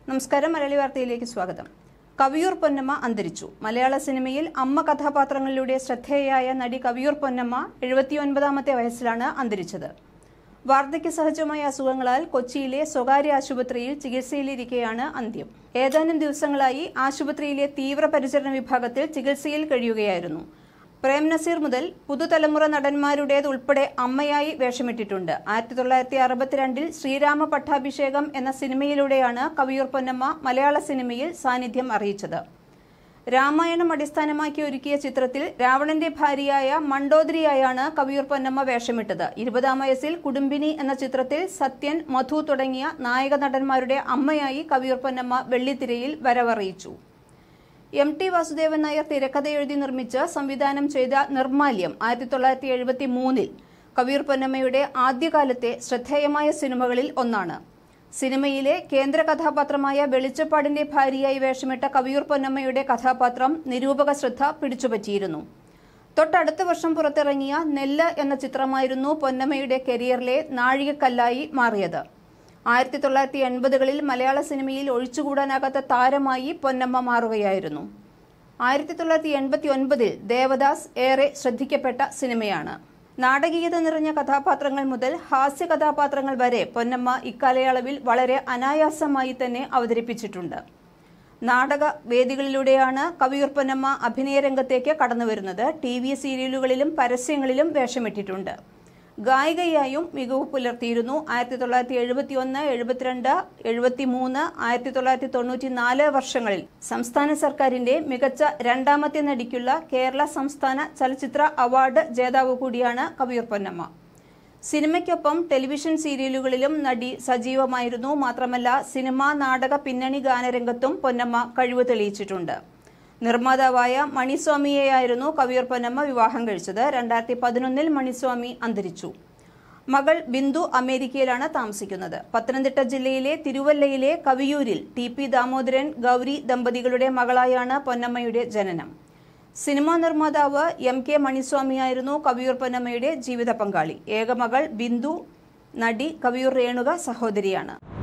നമസ്കാരം. മലയാളി വാർത്തയിലേക്ക് സ്വാഗതം. കവിയൂർ പൊന്നമ്മ അന്തരിച്ചു. മലയാള സിനിമയിൽ അമ്മ കഥാപാത്രങ്ങളിലൂടെ ശ്രദ്ധേയയായ നടി കവിയൂർ പൊന്നമ്മ 79ാമത്തെ വയസ്സിലാണ് അന്തരിച്ചത്. വാർദ്ധക്യ സഹജമായ അസുഖങ്ങളാൽ കൊച്ചിയിലെ സ്വകാര്യ ആശുപത്രിയിൽ ചികിത്സയിലിരിക്കെയാണ് അന്ത്യം. ഏതാനും ദിവസങ്ങളായി ആശുപത്രിയിലെ തീവ്രപരിചരണ വിഭാഗത്തിൽ ചികിത്സയിൽ കഴിയുകയായിരുന്നു. പ്രേം നസീർ മുതൽ പുതുതലമുറ നടന്മാരുടേതുൾപ്പെടെ അമ്മയായി വേഷമിട്ടിട്ടുണ്ട്. 1962 ശ്രീരാമ പട്ടാഭിഷേകം എന്ന സിനിമയിലൂടെയാണ് കവിയൂർ പൊന്നമ്മ മലയാള സിനിമയിൽ സാന്നിധ്യം അറിയിച്ചത്. രാമായണം അടിസ്ഥാനമാക്കി ഒരുക്കിയ ചിത്രത്തിൽ രാവണന്റെ ഭാര്യയായ മണ്ടോദരിയായാണ് കവിയൂർ പൊന്നമ്മ വേഷമിട്ടത്. 20ാം വയസ്സിൽ കുടുംബിനി എന്ന ചിത്രത്തിൽ സത്യൻ, മധു തുടങ്ങിയ നായക നടന്മാരുടെ അമ്മയായി കവിയൂർ പൊന്നമ്മ വെള്ളിത്തിരയിൽ വരവറിയിച്ചു. MT വാസുദേവൻ നായർ തിരക്കഥയെഴുതി നിർമ്മിച്ച് സംവിധാനം ചെയ്ത നിർമാല്യം 1973 കവിയൂർ പൊന്നമ്മയുടെ ആദ്യകാലത്തെ ശ്രദ്ധേയമായ സിനിമകളിൽ ഒന്നാണ്. സിനിമയിലെ കേന്ദ്ര കഥാപാത്രമായ വെളിച്ചപ്പാടിന്റെ ഭാര്യയായി വേഷമിട്ട കവിയൂർ പൊന്നമ്മയുടെ കഥാപാത്രം നിരൂപക ശ്രദ്ധ പിടിച്ചുപറ്റിയിരുന്നു. തൊട്ടടുത്ത വർഷം പുറത്തിറങ്ങിയ നെല്ല് എന്ന ചിത്രമായിരുന്നു പൊന്നമ്മയുടെ കരിയറിലെ നാഴികക്കല്ലായി മാറിയത്. 1980കളിൽ മലയാള സിനിമയിൽ ഒഴിച്ചുകൂടാനാകാത്ത താരമായി പൊന്നമ്മ മാറുകയായിരുന്നു. 1989 ദേവദാസ് ഏറെ ശ്രദ്ധിക്കപ്പെട്ട സിനിമയാണ്. നാടകീയത നിറഞ്ഞ കഥാപാത്രങ്ങൾ മുതൽ ഹാസ്യ കഥാപാത്രങ്ങൾ വരെ പൊന്നമ്മ ഇക്കാലയളവിൽ വളരെ അനായാസമായി തന്നെ അവതരിപ്പിച്ചിട്ടുണ്ട്. നാടക വേദികളിലൂടെയാണ് കവിയൂർ പൊന്നമ്മ അഭിനയ രംഗത്തേക്ക് കടന്നുവരുന്നത്. TV സീരിയലുകളിലും പരസ്യങ്ങളിലും വേഷമിട്ടിട്ടുണ്ട്. ഗായികയായും മികവ് പുലർത്തിയിരുന്നു. 1971, 72, 73, 1994 വർഷങ്ങളിൽ സംസ്ഥാന സർക്കാരിന്റെ മികച്ച രണ്ടാമത്തെ നടിക്കുള്ള കേരള സംസ്ഥാന ചലച്ചിത്ര അവാർഡ് ജേതാവ് കൂടിയാണ് കവിയൂർ പൊന്നമ്മ. സിനിമയ്ക്കൊപ്പം ടെലിവിഷൻ സീരിയലുകളിലും നടി സജീവമായിരുന്നു. മാത്രമല്ല, സിനിമാ നാടക പിന്നണി ഗാനരംഗത്തും പൊന്നമ്മ കഴിവ് തെളിയിച്ചിട്ടുണ്ട്. നിർമ്മാതാവായ മണിസ്വാമിയെയായിരുന്നു കവിയൂർ പൊന്നമ്മ വിവാഹം കഴിച്ചത്. 2011 മണിസ്വാമി അന്തരിച്ചു. മകൾ ബിന്ദു അമേരിക്കയിലാണ് താമസിക്കുന്നത്. പത്തനംതിട്ട ജില്ലയിലെ തിരുവല്ലയിലെ കവിയൂരിൽ TP ദാമോദരൻ, ഗൗരി ദമ്പതികളുടെ മകളായാണ് പൊന്നമ്മയുടെ ജനനം. സിനിമാ നിർമ്മാതാവ് MK മണിസ്വാമിയായിരുന്നു കവിയൂർ പൊന്നമ്മയുടെ ജീവിത പങ്കാളി. ഏക മകൾ ബിന്ദു. നടി കവിയൂർ രേണുക സഹോദരിയാണ്.